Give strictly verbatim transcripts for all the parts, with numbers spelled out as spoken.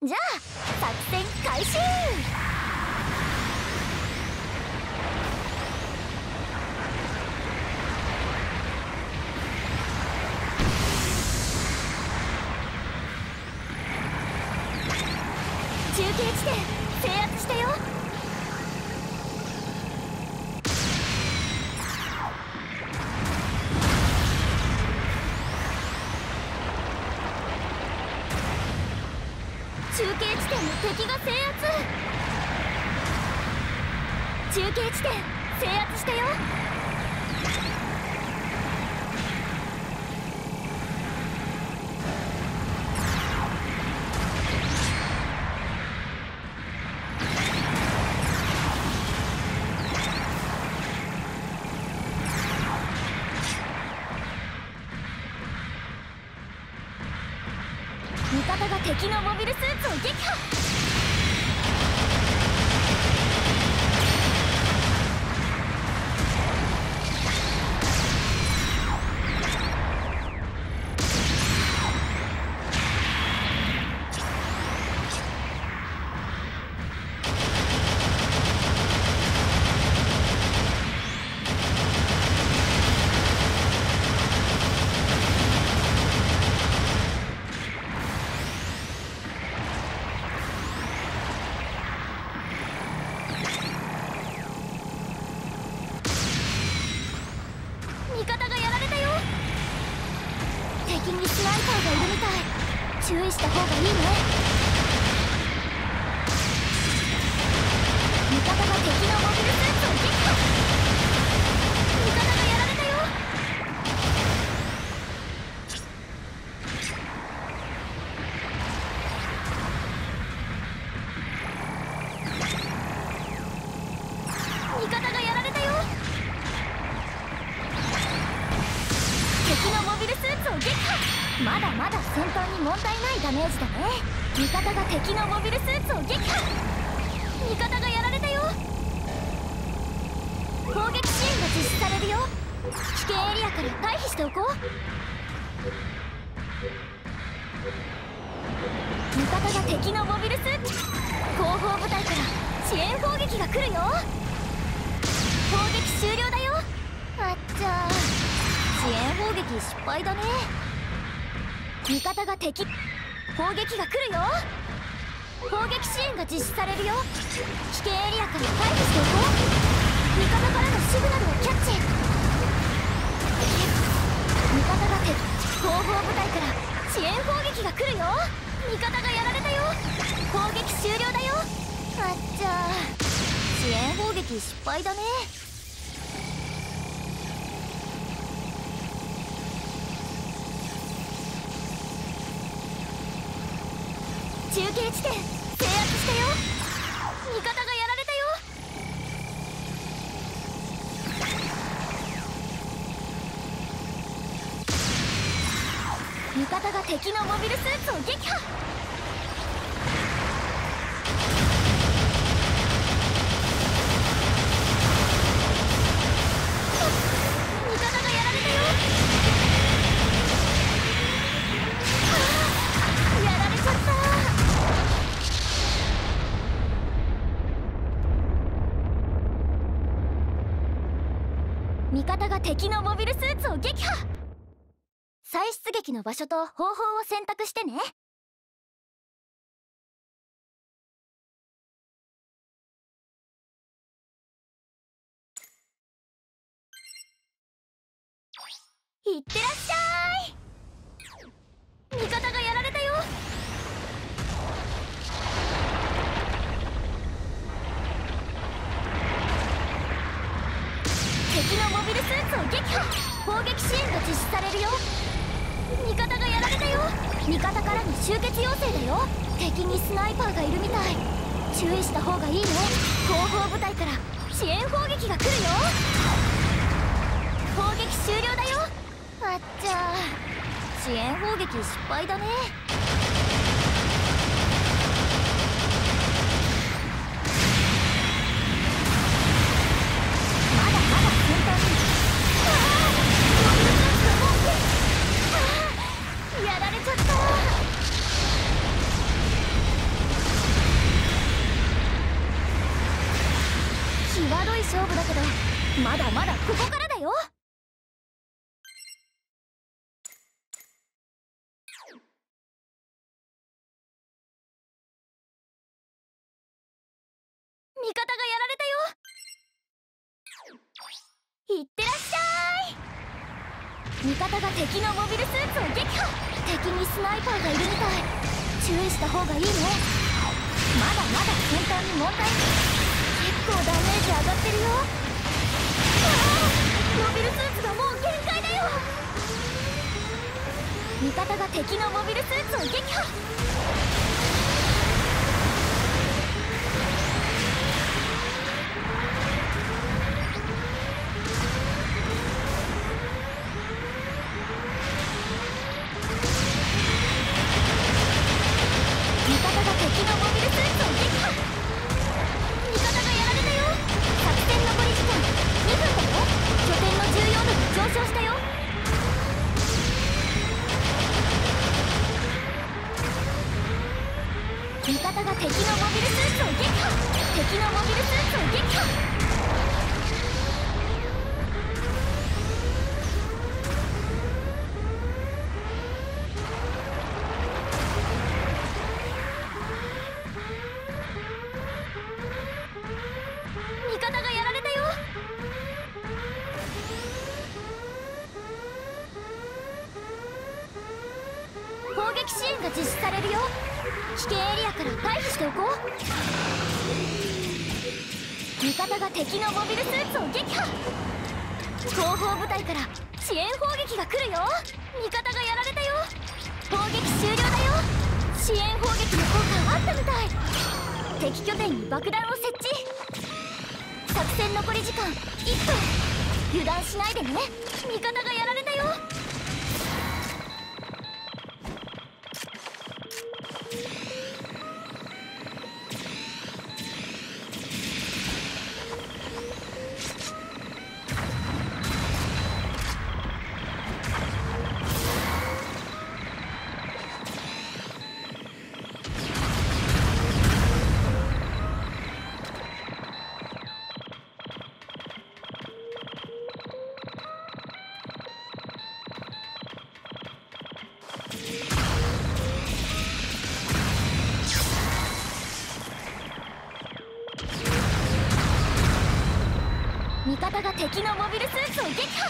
じゃあ作戦開始。中継地点制圧したよ。中継地点の敵が制圧。中継地点制圧したよ。味方が敵のモビルスーツを撃破。味方がやられたよ。敵にスナイパーがいるみたい。注意した方がいいね。味方が敵のモビルスーツを撃破。味方がやられたよ。味方がやられたよ。敵のモビルスーツを撃破。まだまだ戦闘に問題ないダメージだね。味方が敵のモビルスーツを撃破。味方がやられたよ。攻撃支援が実施されるよ。危険エリアから退避しておこう。味方が敵のモビルスーツ。後方部隊から支援砲撃が来るよ。攻撃終了だよ。あっちゃー、支援砲撃失敗だね。味方が敵砲撃が来るよ。攻撃支援が実施されるよ。危険エリアから退避しておこう。味方からのシグナルをキャッチ。味方が敵後方部隊から支援砲撃が来るよ。味方がやられたよ。攻撃終了だよ。あっちゃー、支援砲撃失敗だね。中継地点制圧したよ。味方がやられたよ。味方が敵のモビルスーツを撃破。味方がやられたよ。ああ、やられちゃった。味方が敵のモビルスーツを撃破。再出撃の場所と方法を選択してね。いってらっしゃい。味方がやられたよ。敵のモビルスーツを撃破。攻撃支援が実施されるよ。味方がやられたよ。味方からの集結要請だよ。敵にスナイパーがいるみたい。注意した方がいいね。後方部隊から支援砲撃が来るよ。攻撃終了だよ。あっちゃー、支援砲撃失敗だね。やられちゃった。 勝負だけど、まだまだここからだよ。味方がやられたよ。いってらっしゃい。味方が敵のモビルスーツを撃破。敵にスナイパーがいるみたい。注意した方がいいね。まだまだ先端に問題。結構ダメージ上がってるよ。ああ、モビルスーツがもう限界だよ。味方が敵のモビルスーツを撃破。味方が敵のモビルスーツを撃破。敵のモビルスーツを撃破。味方がやられたよ。攻撃支援が実施されるよ。危険エリアから退避しておこう。味方が敵のモビルスーツを撃破。後方部隊から支援砲撃が来るよ。味方がやられたよ。砲撃終了だよ。支援砲撃の効果あったみたい。敵拠点に爆弾を設置。作戦残り時間いっぷん。油断しないでね。味方がやられたよ。味方が敵のモビルスーツを撃破。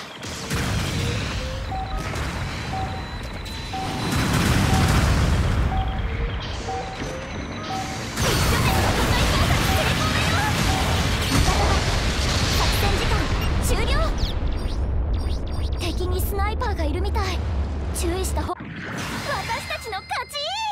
敵にスナイパーがいるみたい。注意した方。私たちの勝ち。